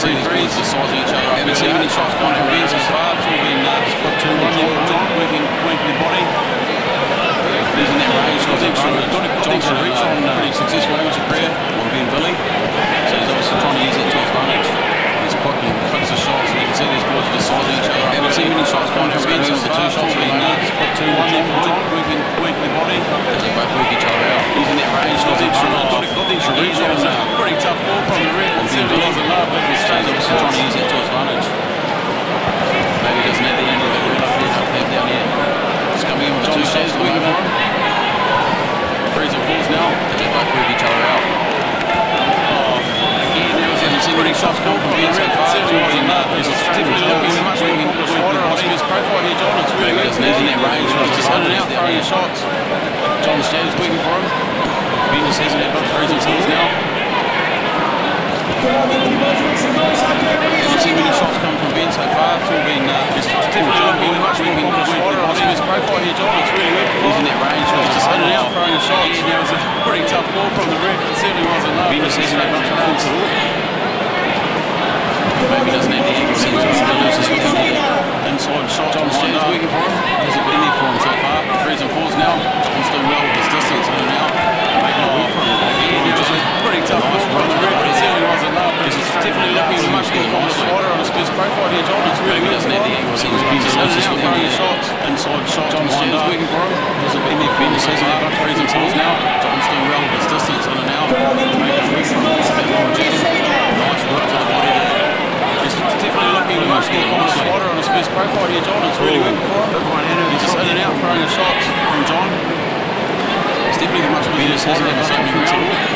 see these boys the size of each other. Haven't seen many shots gone from Vince as far. It's all been spot 2-1 there from John, working the body. Using that range, got extra reach on pretty successful amateur career on Ben Billy. So he's obviously trying to use it to his advantage. He's quick and clicks the shots, and you can see these boys are the size of each other. Haven't seen many shots gone from Vince as the 2 shots have been spot 2-1 there from John, working the body. As they both work each other out. Using that range, got the extra reach on pretty tough ball from the ref. And Ben Billy's obviously trying to use it to his advantage. Maybe he doesn't have the angle that we're looking at down here. He's coming in with 2 shots working for him. 3s and 4s now. They both work each other out. Again, there was a many shots come from Ben so far. He's definitely looking much wider on his profile here, John. It's really good. He's in that range. He's just in and out throwing his shots. John Stead's working for him. Ben just hasn't had much 3s and 4s now. Haven't seen many shots come from Ben so far. It's all been definitely looking much wider on his profile here, John. It's really good. He's in that range. He's just in and out throwing his shots. There was a pretty tough ball from the ref. It certainly wasn't enough. Ben just hasn't had much offense at all. Maybe doesn't have the angle. Seems to lose his looking here. Inside shot. John Stead's working for him. Hasn't been there for him so far. 3s and 4s now. John's doing well with his distance in and out. Making a work from him. Again, there was a pretty tough ball from the ref. It certainly wasn't enough. He's definitely looking much more wider on his first profile here, John. It's really good. Doesn't have the angle. Seems to be just in and out throwing his shots. Inside shot. John Stead's working for him. Hasn't been there for him so far. 3s and 4s now. John's doing well with his distance in and out. Making a work from him. Nice work to the body there. He's definitely looking much more wider on his first profile here, John. It's really working for him. He's just in and out throwing his shots from John. It's definitely the much better. Hasn't had the same offense at all.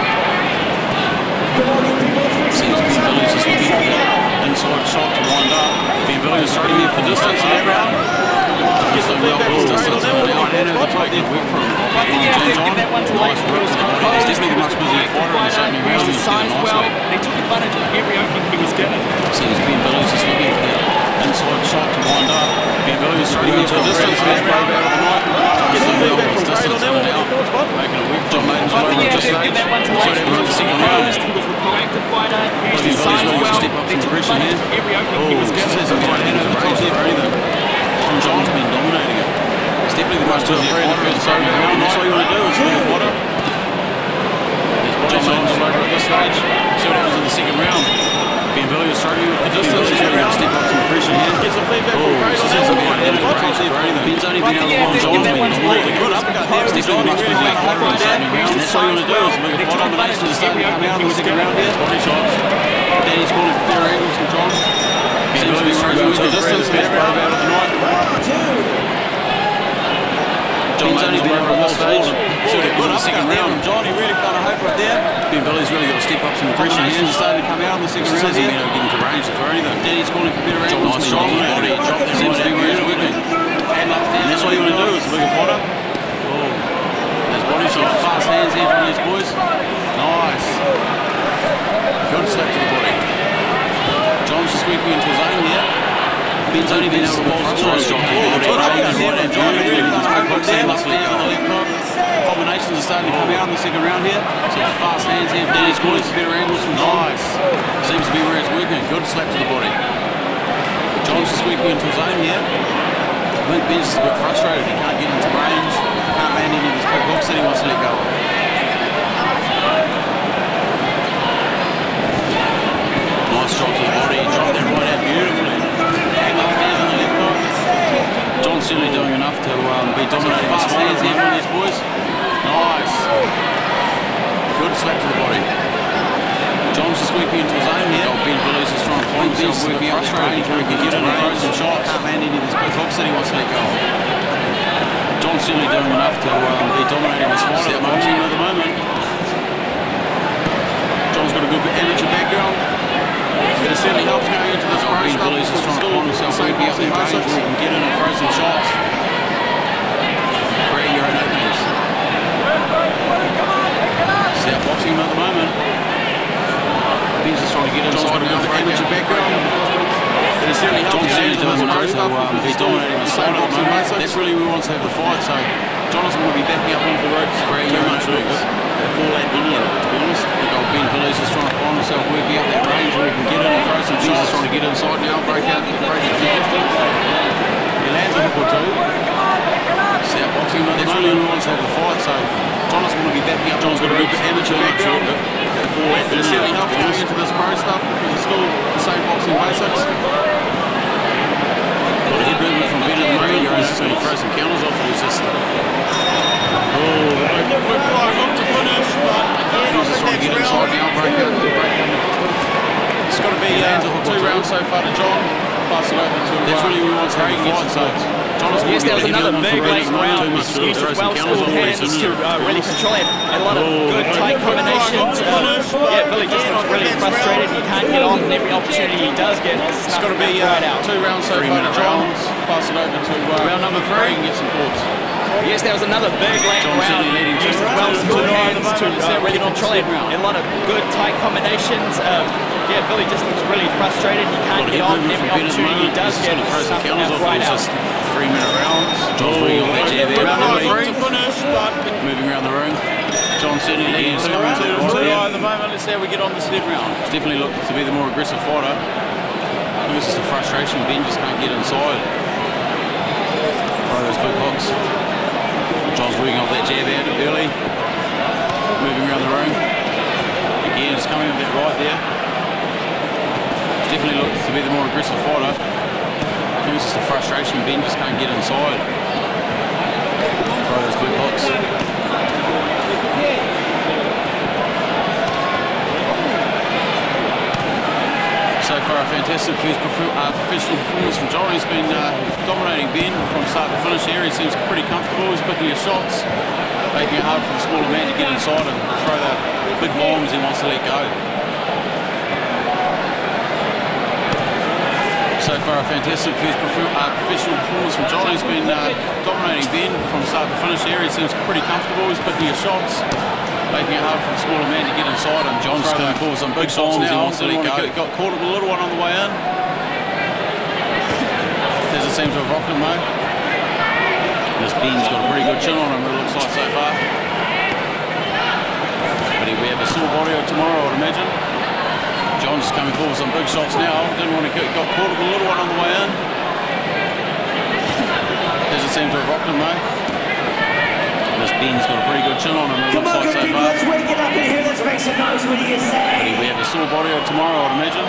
Seems Ben Billy's just looking for that inside shot to wind up. Ben Billy's starting here for distance in that round. Gets the well with distance in and out. And the play did work for him. I think you have to give that one to nice work to the body. He's definitely the much busier fighter in this opening round. He's sized well. He took advantage of every opening he was given. Seems Ben Billy's just looking for that inside shot to wind up. Ben Billy's starting here for distance in that round. Gets the well with distance in and out. Making a work. John Mayton's I think you have to give that one to Lance. He was composed. He was a proactive fighter. He was sized well. He took advantage of every opening he was given. John's been dominating it. It's definitely the most busier fighter in the opening round. That's all you want to do is look at water. John Mayton's over at this stage. See what happens in the second round. Ben Billy is struggling with the distance. He's really got to step up some pressure here. Get some feedback from Cradle. Ben's only been able to hold John's been dominating. Good uppercut there. It's definitely much busier fighter in this opening round. That's all you want to do is look at water. The next is starting to come out in the second round here. Body shots. Danny's calling for better angles from John. Ben Billy's struggling with the distance. Best part about it tonight. Ben's only been able to hold stage. See what happens in the second round. John, he really found a hope right there. Ben Billy's really got to step up some pressure here. He's starting to come out in the second round here. Hasn't been able to get into range for anything. Danny's calling for better angles. Nice shot on the body. That seems to be where he's working. And that's all you want to do is look at water. There's body shots. Fast hands here from these boys. Nice. Good slap to the body. John's just working into his own here. Ben's only been able to hold strong. Good uppercut here. And John really comes back up there. Left down on the left hook. Combinations are starting to come out in the second round here. So fast hands here. Danny's calling for better angles from John. Nice. Seems to be where it's working. Good slap to the body. John's just working into his own here. I think Ben's just a bit frustrated. He can't get into range. Can't land any of his quick hooks that he wants to let go of. Nice drop to the body. Dropped that right out beautifully. Hang up down on the left hook. John's certainly doing enough to be dominating this fight here from these boys. Nice. Good slap to the body. John's just working into his own here. Ben Billy's just trying to find himself working out there. He can't get in and throw some shots. Can't land any of these big hooks that he wants to let go of. John's certainly doing enough to be dominating this fight at the moment. John's got a good amateur background. It certainly helps going into this pro stuff. Billy's just trying to find himself working out there range where he can get in and throw some shots. Create your own openings. See out boxing him at the moment. Ben's just trying to get inside and go for amateur background. It certainly helps going into this pro stuff. He's dominating the fight at the moment. That's really where he wants to have the fight. So John doesn't want to be backing up onto the ropes. Create your own openings. Fall that Indian, to be honest. I think Ben Billy's just trying to find himself working out that range where he can get in and It certainly helps going into this pro stuff because it's still the same boxing basics. A lot of head movement from Ben at the moment. He's just going to throw some counters off. He's just... We're flying up to finish, but again, he's just trying to get inside now, break down the distance. It's got to be 2 rounds so far to John. Pass it over to... That's really what we want to have a fight, so... Yes, there was another big late round. He's used his well-skilled hands to really control it. A lot of good tight combinations. Yeah, Billy just looks really frustrated. He can't get off, and every opportunity he does get, it's got to be right out. 2 rounds so far to John. Pass it over to round number 3 and get some thoughts. Yes, there was another big late round. He used his well-skilled hands to really control it. A lot of good tight combinations. Yeah, Billy just looks really frustrated. He can't get off, and every opportunity he does get, throw some counters off. Right out. 3-minute rounds. John's bringing on that jab there. Round number 3. Moving around the room. John certainly leading to at the moment. Let's see how we get on this third round. It's definitely looked to be the more aggressive fighter. I think it's just a frustration. Ben just can't get inside. Throw those big hooks. John's working off that jab out early. Moving around the room. Again, it's coming with that right there. It's definitely looked to be the more aggressive fighter. I think it's just a frustration. Ben just can't get inside. Throw those big hooks. So far, a fantastic first professional performance from John. He's been dominating Ben from start to finish here. He seems pretty comfortable. He's picking his shots, making it hard for the smaller man to get inside and throw the big bombs he wants to let go. So far, a fantastic first professional performance from John. He's been dominating Ben from start to finish here. He seems pretty comfortable. He's picking his shots, making it hard for the smaller man to get inside. And John's coming forward some big bombs he wants to let go. Got caught with a little one on the way in. Doesn't seem to have rocked him though. This Ben's got a pretty good chin on him, it looks like so far. But we have a sore body tomorrow, I'd imagine. John's coming forward with some big shots now. Didn't want to get got caught with a little one on the way in. Doesn't seem to have rocked him though. This Ben's got a pretty good chin on him, it looks like so far. Let's wake it up in here, let's make some noise when you say. But we have a sore body tomorrow, I'd imagine.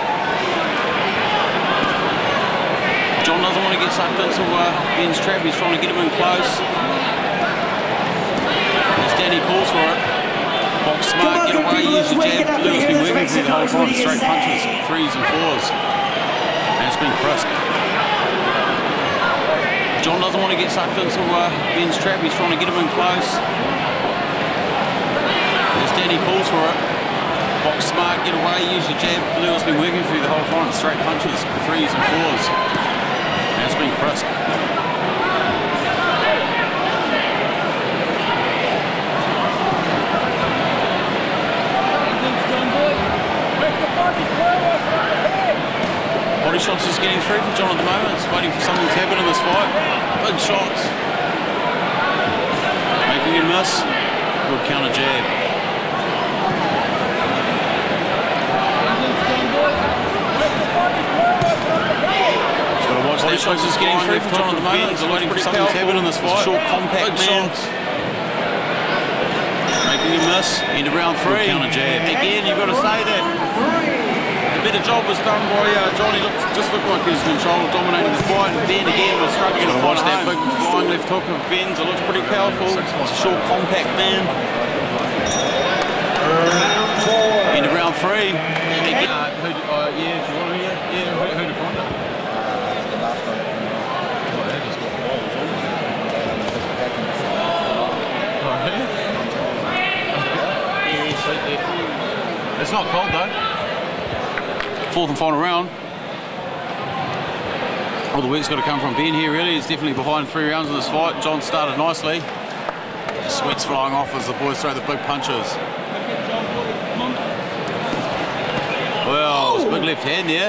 John doesn't want to get sucked into Ben's trap. He's trying to get him in close. As Danny calls for it. Box smart, get away, use the jab. Lewis been working through the whole front, straight punches, 3s and 4s. And it's been crisp. John doesn't want to get sucked into Ben's trap. He's trying to get him in close. As Danny calls for it. Box smart, get away, use your jab. Lewis been working through the whole front, straight punches, 3s and 4s. And it's been crisp. Body shots is getting through for John at the moment. It's waiting for something to happen in this fight. Big shots. Making him miss. Good counter jab. Just got to watch that. Shots is getting through for John at the moment. It's waiting for something to happen in this fight. Short, compact shots. Making him miss. Into round 3. Good counter jab. Again, you've got to say that. The job was done by Johnny. Just looked like he was in control, dominating the fight. And Ben again was struggling to watch that big flying left hook of Ben's. It looks pretty powerful. It's a short, compact man. Into round 3. Again. Who to find it? It's not cold though. 4th and final round. All the work's got to come from Ben here really. He's definitely behind 3 rounds in this fight. John started nicely. Sweat's flying off as the boys throw the big punches. Well, it's a big left hand there.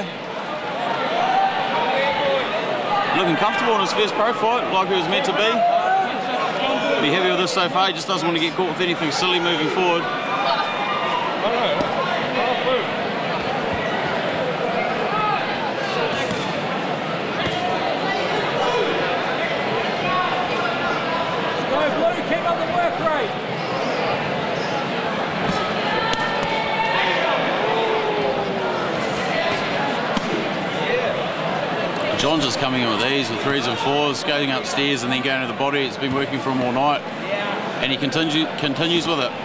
Looking comfortable in his first pro fight, like he was meant to be. Be happy with this so far. He just doesn't want to get caught with anything silly moving forward. John's just coming in with ease, with 3s and 4s, going upstairs and then going to the body. It's been working for him all night, and he continues with it.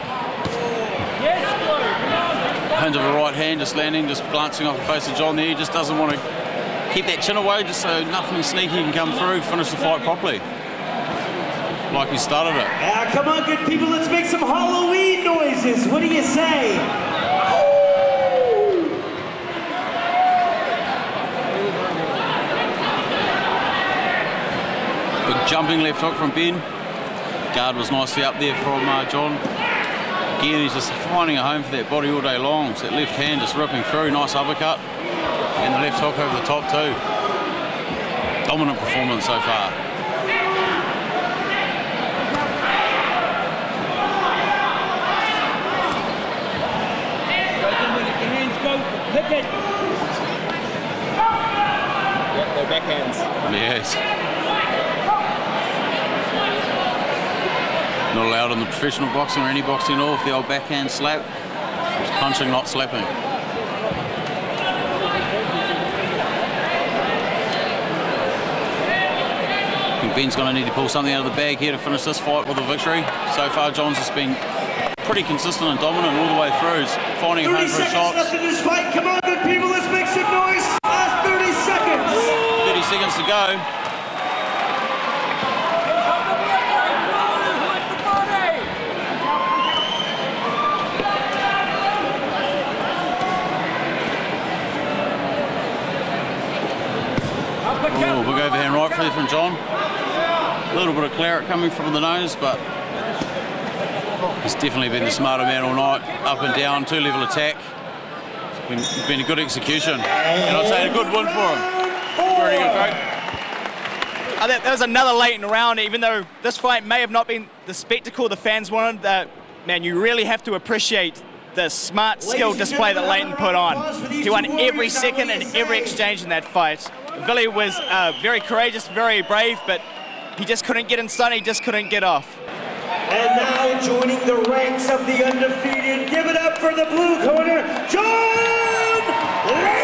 Hand of a right hand, just landing, just glancing off the face of John there. He just doesn't want to keep that chin away, just so nothing sneaky can come through, finish the fight properly, like he started it. Come on, good people, let's make some Halloween noises. What do you say? Big jumping left hook from Ben. Guard was nicely up there from John. Again, he's just finding a home for that body all day long. So that left hand just ripping through, nice uppercut. And the left hook over the top too. Dominant performance so far. Yep, no backhands. Yes. Not allowed in the professional boxing or any boxing at all if the old backhand slap. It's punching, not slapping. I think Ben's going to need to pull something out of the bag here to finish this fight with a victory. So far, John's just been pretty consistent and dominant all the way through. He's finding a home for his shots. 30 seconds left in this fight. Come on, good people, let's make some noise. Last 30 seconds. 30 seconds to go. Oh, big overhand right there from John. A little bit of claret coming from the nose, but he's definitely been the smarter man all night. Up and down, 2-level attack. It's been a good execution. And I'd say a good win for him. Very good, Craig. That was another late in the round, even though this fight may have not been the spectacle the fans wanted. Man, you really have to appreciate the smart skill display that Leighton put on. He won every second and every exchange in that fight. Billy was very courageous, very brave, but he just couldn't get inside, he just couldn't get off. And now joining the ranks of the undefeated, give it up for the blue corner, John Leighton!